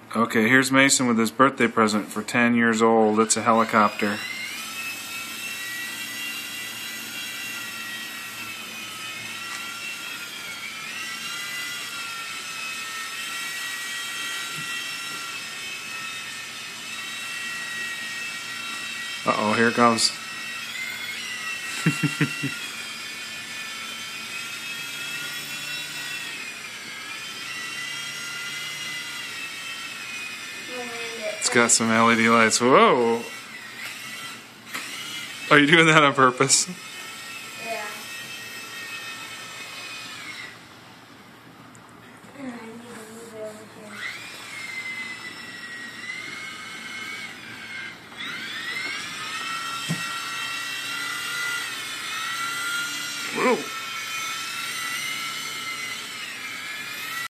Okay, here's Mason with his birthday present for 10 years old. It's a helicopter. Uh-oh, here it comes. It's got some LED lights. Whoa! Are you doing that on purpose?